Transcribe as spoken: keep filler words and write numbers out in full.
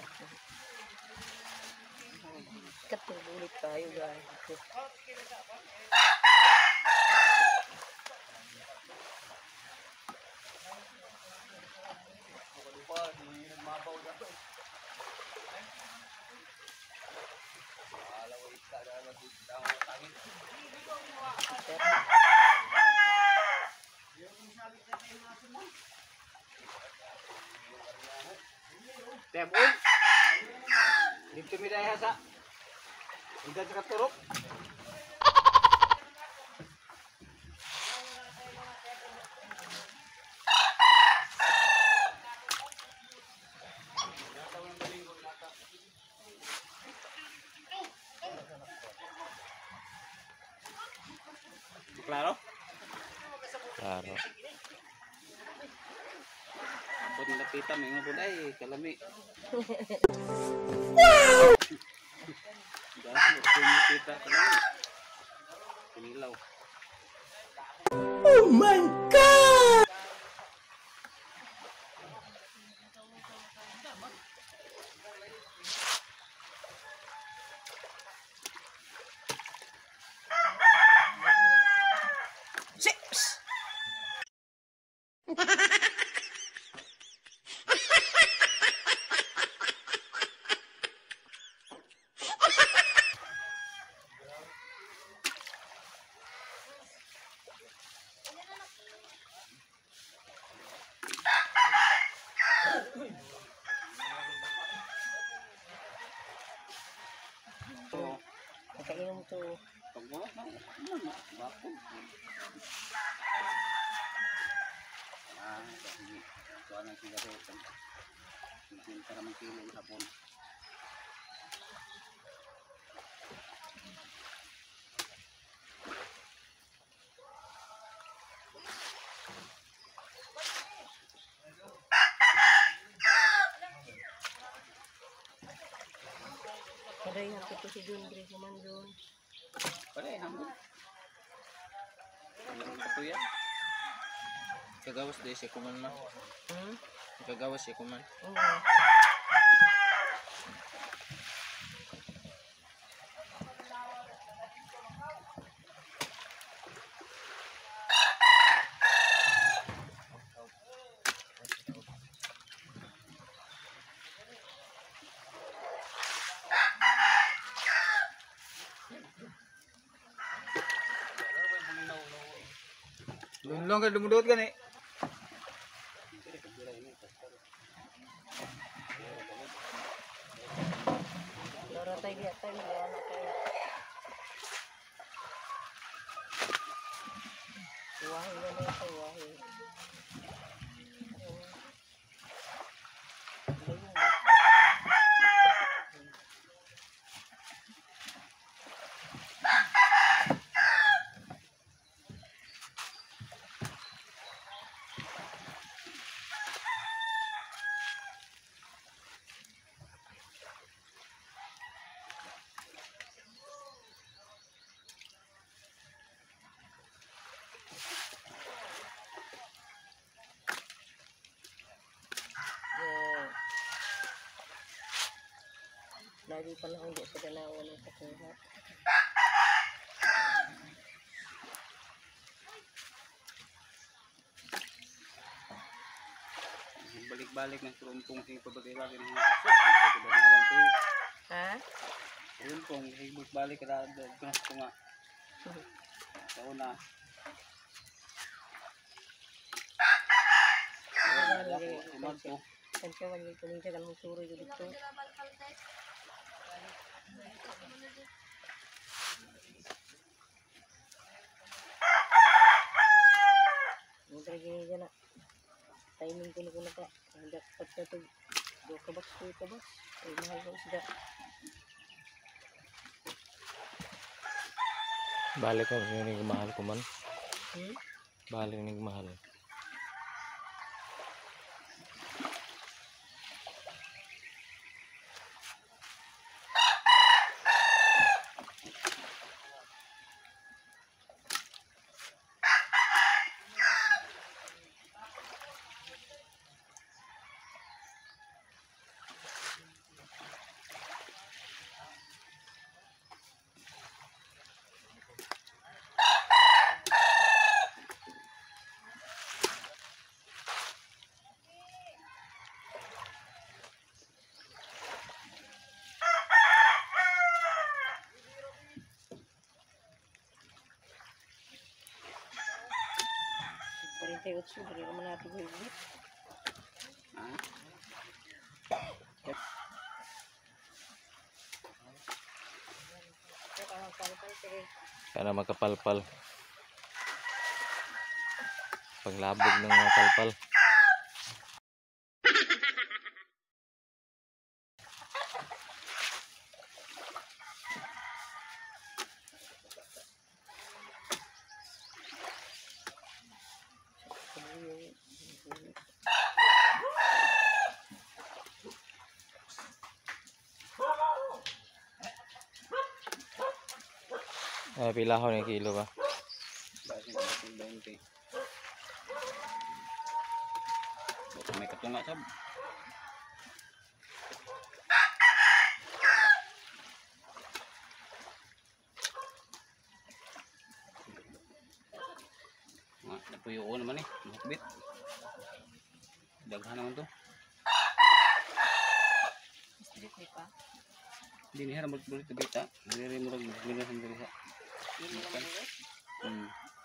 Katubulit tayo guys. Tebul. Dito mi daya sa. Hindi sa katurok. Klaro? Klaro. Abot na pita may ngabod ay kalami. Wow! Dahil kumipita kalami. Pinilaw. Oh my God! Six! Nakainom to. Pagbawa na. Ano na? Bakit? Ah, sige. Kuha ng sigareto. Hindi ka naman kilo yung hapon. Aray, nakito si Jun, Dre, naman Jun. Pala eh, hambog. Ano ito yan? Kagawas di si kuman ma. Hmm? Kagawas si kuman. Oo. Lumulong ka, lumudot ka ni. Lora tayo diya tayo, wala tayo. Wahin na na ito, wahin. Lagi pa lang hindi sa dalawa ng kakuha. Balik-balik ng turumpong sa pabagay-bagay ng mga ito. Ha? Turumpong, balik-balik ka na pinas ko nga. Sa una. Tumanto. Kansiya wala ko ninja kanang suri ko dito. Mudra gini dyan na. Timing ko na ko na ka. Hindi ka pa ito. Dua kabas, dua kabas. Ay, mahal ko isda. Balik ko yung mahal kuman. Hmm? Balik ning mahal. thirty-eight, dari naman natin higit. Ah, Kaya parang palpal, sige. Para magkapalpal. Paglabog ng mga palpal. Ay, pila ko ng kilo ba? base ng dating twenty. Baka may katunga sab. Nga, napuyo ko naman eh. Mahukbit. Daghan naman to. Street ni pa. Hindi niya naman bulit na bita. Nire-remurag. Nire-remurag. Hindi naman ulit. Hmm.